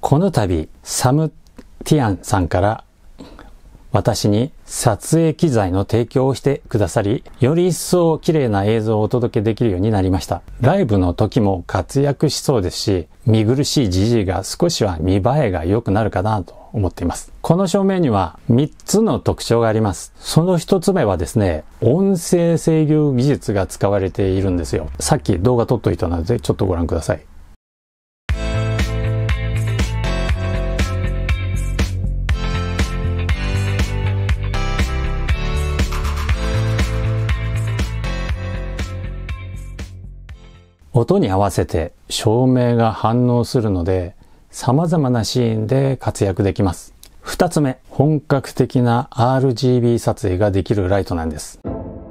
この度、サムティアンさんから私に撮影機材の提供をしてくださり、より一層綺麗な映像をお届けできるようになりました。ライブの時も活躍しそうですし、見苦しいジジイが少しは見栄えが良くなるかなと思っています。この照明には3つの特徴があります。その1つ目はですね、音声制御技術が使われているんですよ。さっき動画撮っといたのでちょっとご覧ください。音に合わせて照明が反応するので、様々なシーンで活躍できます。2つ目、本格的な RGB 撮影ができるライトなんです。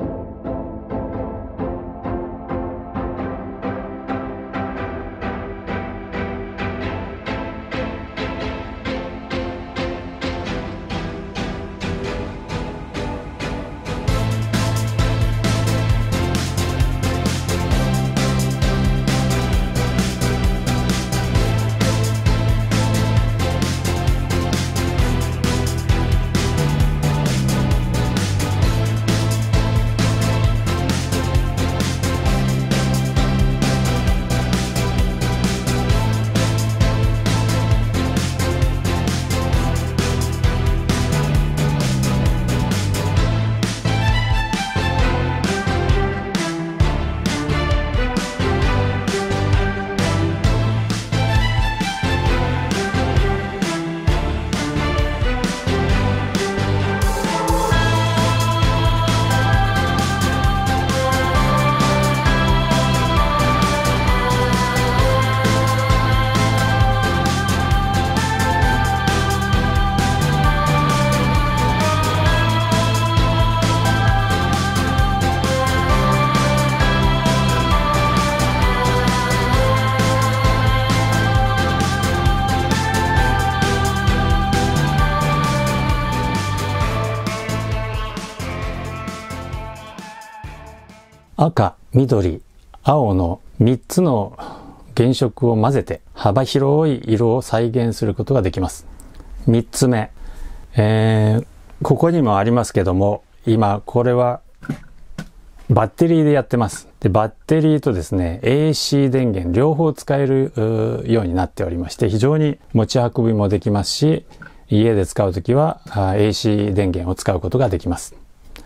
赤、緑、青の3つの原色を混ぜて幅広い色を再現することができます。3つ目、ここにもありますけども、今これはバッテリーでやってます。で、バッテリーとですね、AC 電源両方使えるようになっておりまして、非常に持ち運びもできますし、家で使うときは AC 電源を使うことができます。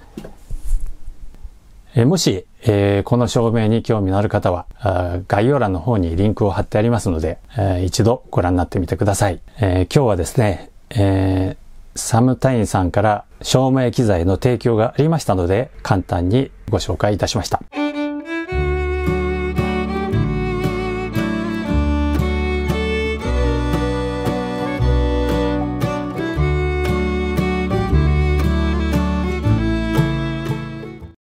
もし、この照明に興味のある方は、概要欄の方にリンクを貼ってありますので、一度ご覧になってみてください。今日はですね、サムタインさんから照明機材の提供がありましたので、簡単にご紹介いたしました。